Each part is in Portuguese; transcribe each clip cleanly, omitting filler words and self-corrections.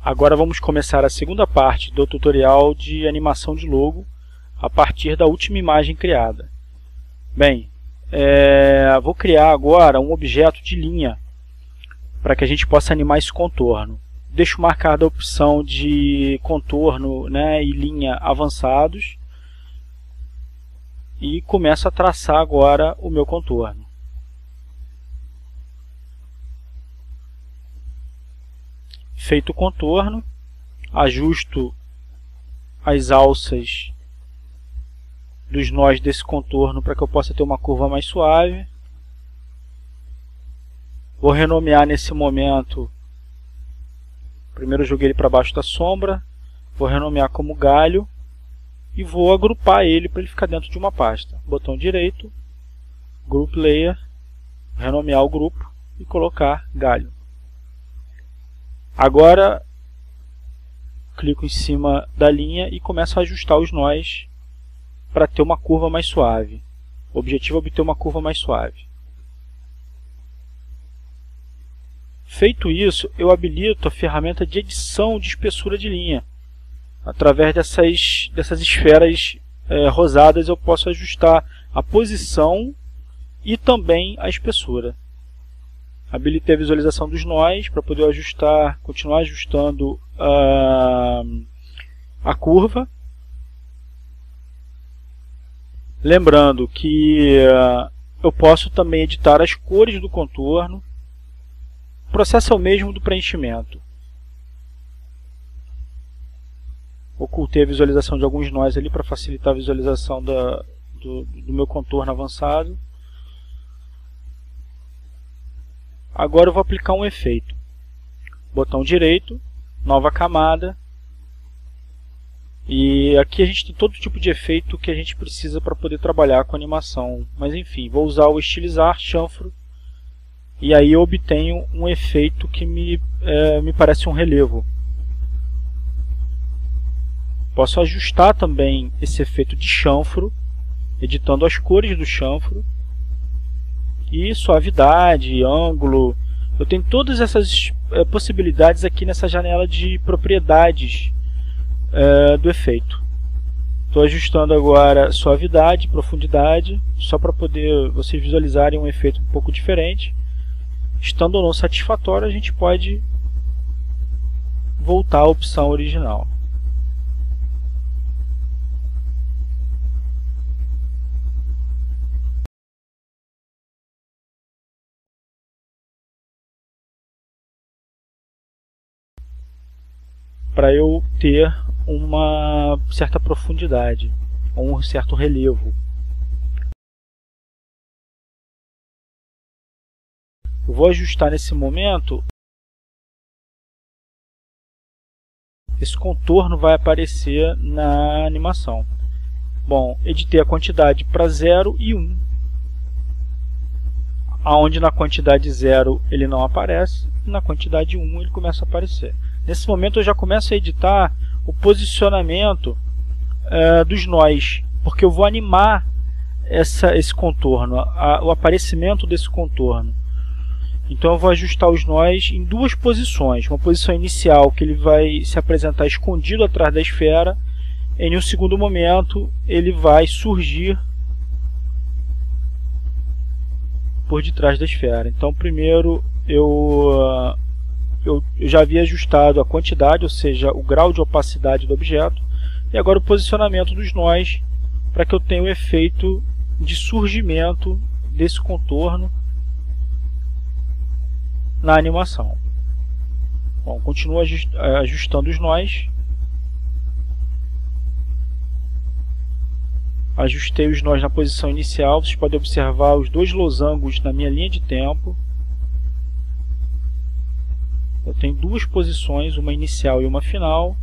Agora vamos começar a segunda parte do tutorial de animação de logo a partir da última imagem criada. Bem, vou criar agora um objeto de linha para que a gente possa animar esse contorno. Deixo marcada a opção de contorno, né, e linha avançados e começo a traçar agora o meu contorno. Feito o contorno, ajusto as alças dos nós desse contorno para que eu possa ter uma curva mais suave. Vou renomear nesse momento, primeiro eu joguei ele para baixo da sombra, vou renomear como galho e vou agrupar ele para ele ficar dentro de uma pasta. Botão direito, Group Layer, renomear o grupo e colocar galho. Agora clico em cima da linha e começo a ajustar os nós para ter uma curva mais suave. O objetivo é obter uma curva mais suave. Feito isso, eu habilito a ferramenta de edição de espessura de linha. Através dessas esferas rosadas eu posso ajustar a posição e também a espessura. Habilitei a visualização dos nós para poder ajustar, continuar ajustando a curva. Lembrando que eu posso também editar as cores do contorno. O processo é o mesmo do preenchimento. Ocultei a visualização de alguns nós ali para facilitar a visualização do meu contorno avançado. Agora eu vou aplicar um efeito. Botão direito, nova camada. E aqui a gente tem todo tipo de efeito que a gente precisa para poder trabalhar com animação. Mas enfim, vou usar o estilizar, chanfro. E aí eu obtenho um efeito que me parece um relevo. Posso ajustar também esse efeito de chanfro, editando as cores do chanfro. E suavidade, ângulo. Eu tenho todas essas possibilidades aqui nessa janela de propriedades do efeito. Estou ajustando agora suavidade, profundidade, só para poder vocês visualizarem um efeito um pouco diferente. Estando ou não satisfatório, a gente pode voltar à opção original. Para eu ter uma certa profundidade, ou um certo relevo. Eu vou ajustar nesse momento. Esse contorno vai aparecer na animação. Bom, editei a quantidade para 0 e 1. Onde na quantidade 0 ele não aparece, e na quantidade 1 ele começa a aparecer. Nesse momento eu já começo a editar o posicionamento dos nós, porque eu vou animar esse contorno, o aparecimento desse contorno. Então eu vou ajustar os nós em duas posições. Uma posição inicial, que ele vai se apresentar escondido atrás da esfera. E em um segundo momento ele vai surgir por detrás da esfera. Então primeiro eu já havia ajustado a quantidade, ou seja, o grau de opacidade do objeto, e agora o posicionamento dos nós, para que eu tenha o efeito de surgimento desse contorno na animação. Bom, continuo ajustando os nós. Ajustei os nós na posição inicial, vocês podem observar os dois losangos na minha linha de tempo. Eu tenho duas posições, uma inicial e uma final.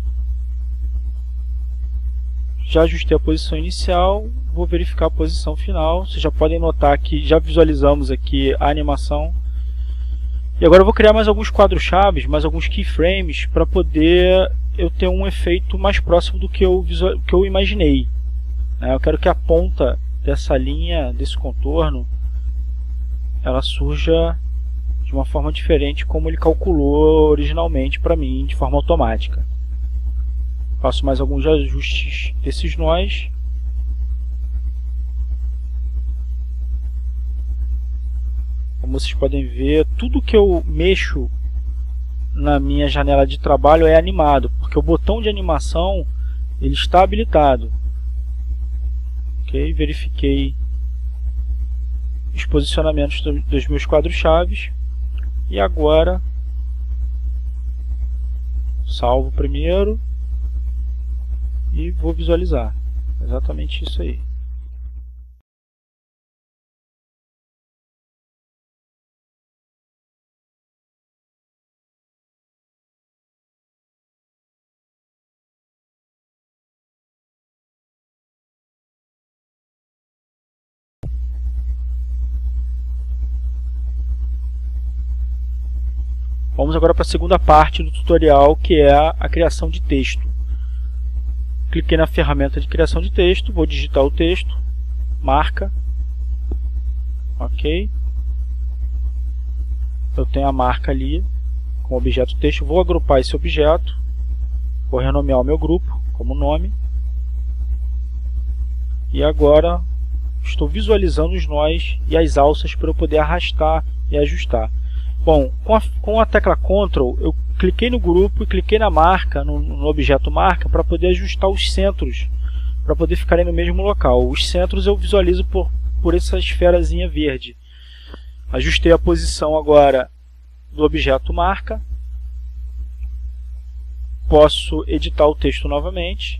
Já ajustei a posição inicial, vou verificar a posição final. Vocês já podem notar que já visualizamos aqui a animação. E agora eu vou criar mais alguns quadros-chave, mais alguns keyframes, para poder eu ter um efeito mais próximo do que eu imaginei. Eu quero que a ponta dessa linha, desse contorno, ela surja de uma forma diferente como ele calculou originalmente para mim, de forma automática. Faço mais alguns ajustes desses nós. Como vocês podem ver, tudo que eu mexo na minha janela de trabalho é animado, porque o botão de animação ele está habilitado. Ok, verifiquei os posicionamentos dos meus quadros-chave e agora salvo primeiro e vou visualizar. Exatamente isso aí. Vamos agora para a segunda parte do tutorial, que é a criação de texto. Cliquei na ferramenta de criação de texto, vou digitar o texto, marca, ok. Eu tenho a marca ali com o objeto texto, vou agrupar esse objeto, vou renomear o meu grupo como nome. E agora estou visualizando os nós e as alças para eu poder arrastar e ajustar. Bom, com a tecla Ctrl, eu cliquei no grupo e cliquei na marca, no objeto marca, para poder ajustar os centros, para poder ficarem no mesmo local. Os centros eu visualizo por essa esferazinha verde. Ajustei a posição agora do objeto marca. Posso editar o texto novamente.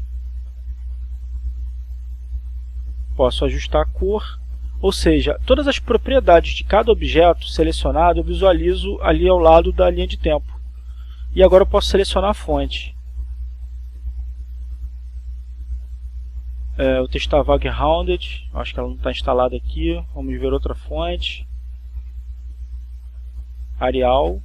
Posso ajustar a cor. Ou seja, todas as propriedades de cada objeto selecionado eu visualizo ali ao lado da linha de tempo. E agora eu posso selecionar a fonte. O texto está Vagrhounded, acho que ela não está instalada aqui. Vamos ver outra fonte. Arial.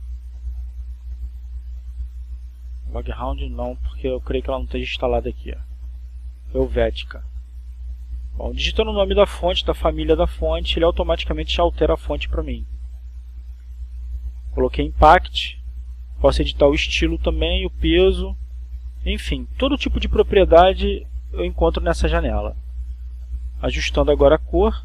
Vagrhounded não, porque eu creio que ela não esteja instalada aqui. Helvética. Bom, digitando o nome da fonte, da família da fonte, ele automaticamente já altera a fonte para mim. Coloquei Impact, posso editar o estilo também, o peso, enfim, todo tipo de propriedade eu encontro nessa janela. Ajustando agora a cor,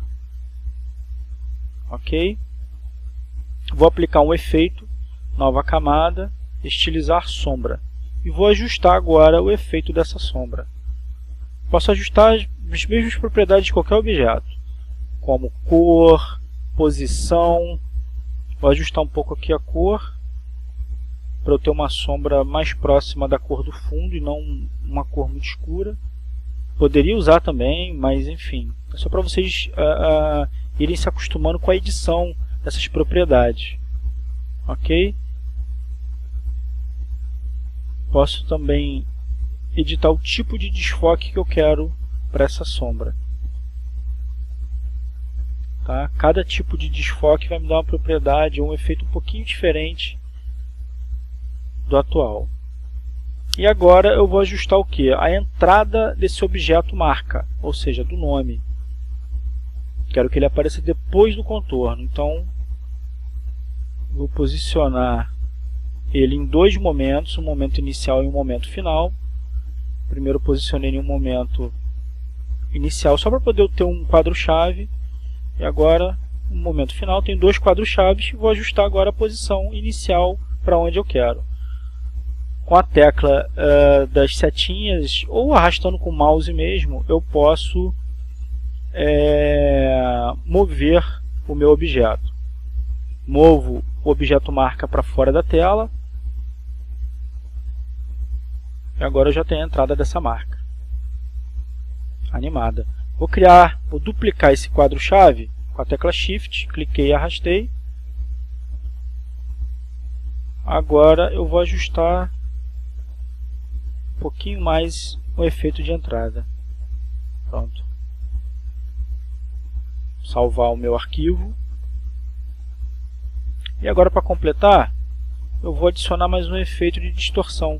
ok. Vou aplicar um efeito, nova camada, estilizar sombra. E vou ajustar agora o efeito dessa sombra. Posso ajustar as mesmas propriedades de qualquer objeto, como cor, posição. Vou ajustar um pouco aqui a cor, para eu ter uma sombra mais próxima da cor do fundo e não uma cor muito escura. Poderia usar também, mas enfim, é só para vocês irem se acostumando com a edição dessas propriedades. Ok? Posso também editar o tipo de desfoque que eu quero para essa sombra. Tá? Cada tipo de desfoque vai me dar uma propriedade ou um efeito um pouquinho diferente do atual. E agora eu vou ajustar o que? A entrada desse objeto marca, ou seja, do nome. Quero que ele apareça depois do contorno, então vou posicionar ele em dois momentos, um momento inicial e um momento final. Primeiro posicionei em um momento inicial só para poder ter um quadro-chave, e agora no momento final tem dois quadros-chaves e vou ajustar agora a posição inicial para onde eu quero. Com a tecla das setinhas ou arrastando com o mouse mesmo, eu posso mover o meu objeto. Movo o objeto marca para fora da tela e agora eu já tenho a entrada dessa marca animada. Vou duplicar esse quadro-chave com a tecla Shift, cliquei e arrastei. Agora eu vou ajustar um pouquinho mais o efeito de entrada. Pronto. Salvar o meu arquivo. E agora, para completar, eu vou adicionar mais um efeito de distorção.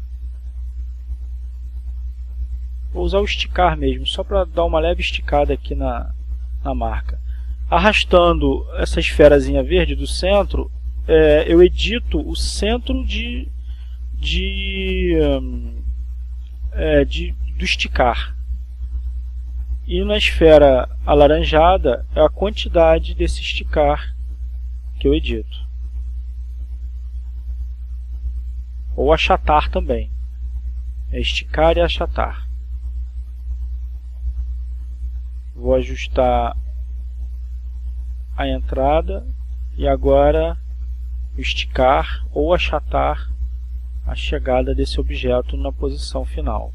Vou usar o esticar mesmo, só para dar uma leve esticada aqui na marca. Arrastando essa esferazinha verde do centro, eu edito o centro do esticar. E na esfera alaranjada é a quantidade desse esticar que eu edito. Ou achatar também. É esticar e achatar. Vou ajustar a entrada e agora esticar ou achatar a chegada desse objeto na posição final.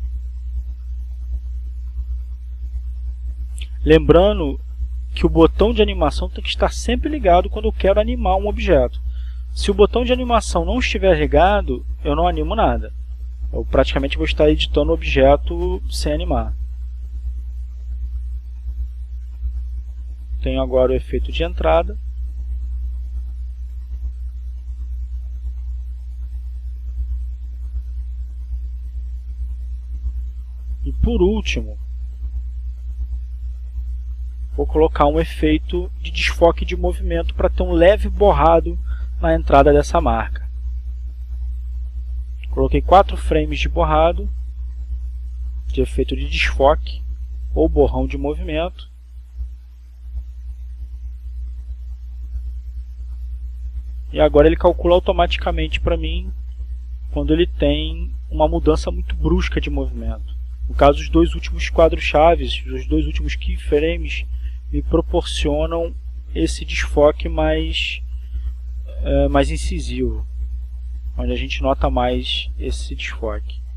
Lembrando que o botão de animação tem que estar sempre ligado quando eu quero animar um objeto. Se o botão de animação não estiver ligado, eu não animo nada. Eu praticamente vou estar editando o objeto sem animar. Tenho agora o efeito de entrada. E por último, vou colocar um efeito de desfoque de movimento para ter um leve borrado na entrada dessa marca. Coloquei 4 frames de borrado, de efeito de desfoque ou borrão de movimento. E agora ele calcula automaticamente para mim quando ele tem uma mudança muito brusca de movimento. No caso, os dois últimos quadros-chaves, os dois últimos keyframes, me proporcionam esse desfoque mais incisivo, onde a gente nota mais esse desfoque.